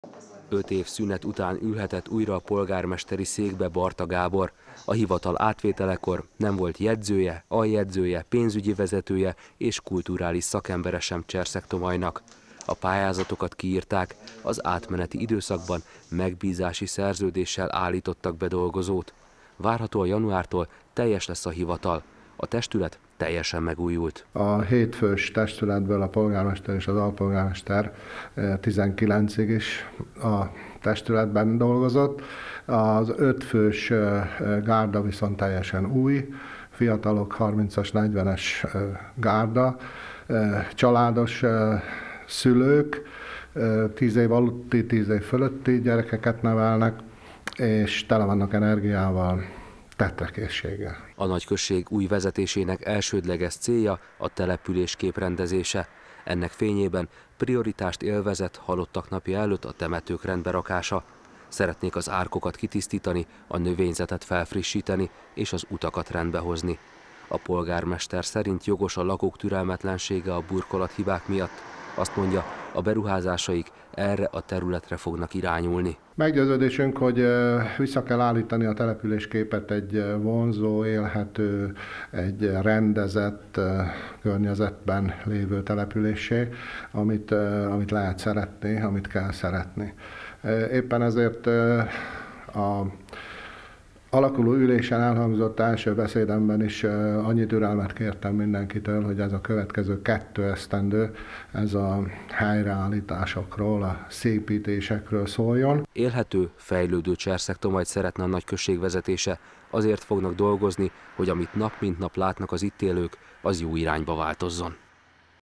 5 év szünet után ülhetett újra a polgármesteri székbe Barta Gábor. A hivatal átvételekor nem volt jegyzője, aljegyzője, pénzügyi vezetője és kulturális szakembere sem Cserszeg-Tomajnak. A pályázatokat kiírták, az átmeneti időszakban megbízási szerződéssel állítottak be dolgozót. Várhatóan januártól teljes lesz a hivatal. A testület teljesen megújult. A 7 fős testületből a polgármester és az alpolgármester 19-ig is a testületben dolgozott. Az 5 fős gárda viszont teljesen új, fiatalok 30-as, 40-es gárda, családos szülők, 10 év alutti, 10 év fölötti gyerekeket nevelnek, és tele vannak energiával, tetrekészséggel. A nagyközség új vezetésének elsődleges célja a település képrendezése. Ennek fényében prioritást élvezett halottak napja előtt a temetők rendberakása. Szeretnék az árkokat kitisztítani, a növényzetet felfrissíteni és az utakat rendbehozni. A polgármester szerint jogos a lakók türelmetlensége a burkolathibák miatt. Azt mondja, a beruházásaik erre a területre fognak irányulni. Meggyőződésünk, hogy vissza kell állítani a településképet egy vonzó, élhető, egy rendezett környezetben lévő településsé, amit lehet szeretni, amit kell szeretni. Éppen ezért a alakuló ülésen elhangzott első beszédemben is annyi türelmet kértem mindenkitől, hogy ez a következő 2 esztendő, ez a helyreállításokról, a szépítésekről szóljon. Élhető, fejlődő Cserszeg-Tomanyt szeretne a nagyközség vezetése, azért fognak dolgozni, hogy amit nap mint nap látnak az itt élők, az jó irányba változzon.